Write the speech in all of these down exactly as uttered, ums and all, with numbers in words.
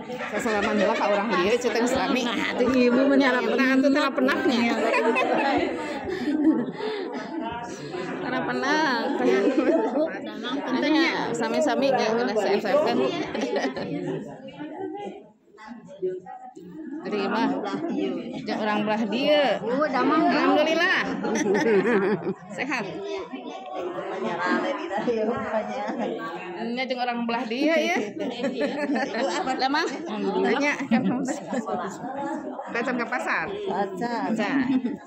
Sasalaman heula ka urang dieu ceteng Islami. Nah, atuh ibu menyarap Nah, atuh tara penaknya. Tara penak. Anya sami-sami ge geus saef-saefkeun. Terima. Jeung urang belah dieu. Alhamdulillah. Sehat. Nya jeung orang belah dia ya. Lah Mang, nya kan datang ke pasar. Pasar.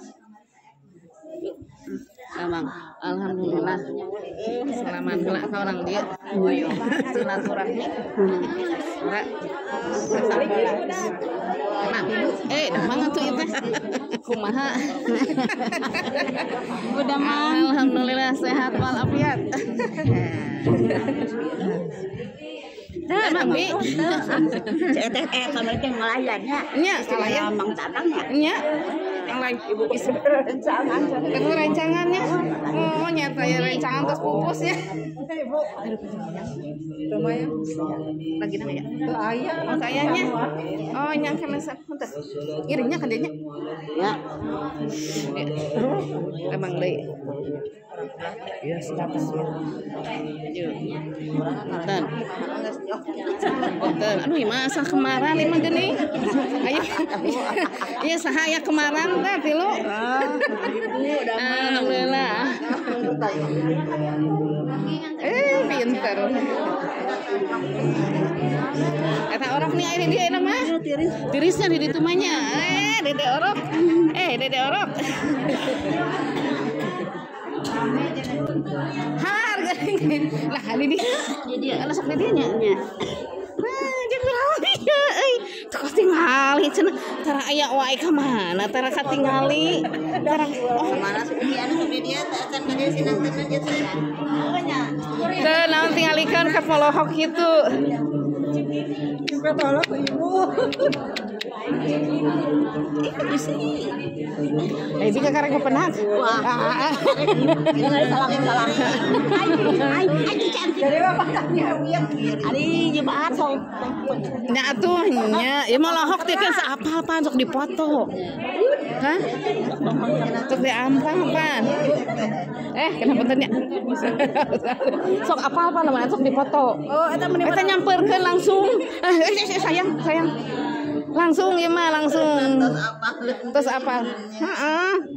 Emang alhamdulillah selamat heula ka orang dia. Silaturahmi. Ora. Nah, eh, dah mangan tuh itu. Kumaha? Udah Mang. Alhamdulillah sehat walafiat. Nah, Mang Bi. Cek teh eh kamar teh ngelayan nya. Nya, ngelayan Mang Tatang nya. Nya. Yang lain ibu rencangan. Itu rencangannya. Oh, nyata ya rencangan terus pupus ya. Ibu. Lumayan. Lagi nama ya? Ayah. Oh, kayaknya. Oh, yang kemasan. Bentar. Iringnya kan dia. Ya. Emang deui. Ya, silakan. Yuk. Punten. Punten. Aduh, masa kemaran lima geuning. Ayo. Iya, saha aya kemaran teh tilu. Alhamdulillah. Eh, pinter. Eta orok nih air dia enak mah. Tirisnya di ditu mah nya. Eh, dede orok. Eh, dede orok. Harga lah ini dia. Jadi ana sok dia nya nya. Nah, jeung rawi euy. Teu katingali cenah. Tara aya wae ka mana? Tara katingali. Tara oh Mana sih anu sampai dia akan ka dia sinang tenan dia teh. teu naon tingalikeun ka polohok kitu. Juga tolong ibu. Eh, bisa karek kepenak. Wah. Ini salam-salam. Ai, ai, ai cantik. Dari bapak tanya wieu. Ari nyebat sok. Nya atuh nya, ya molohok teh kan saapal pan sok dipoto. Hah? Sok diampang pan. Eh, kenapa tanya? Sok apal pan namanya sok dipoto. Oh, eta meni Eta nyamperkeun langsung. Eh, sayang, sayang. Langsung ya mah langsung. Terus apa? Heeh.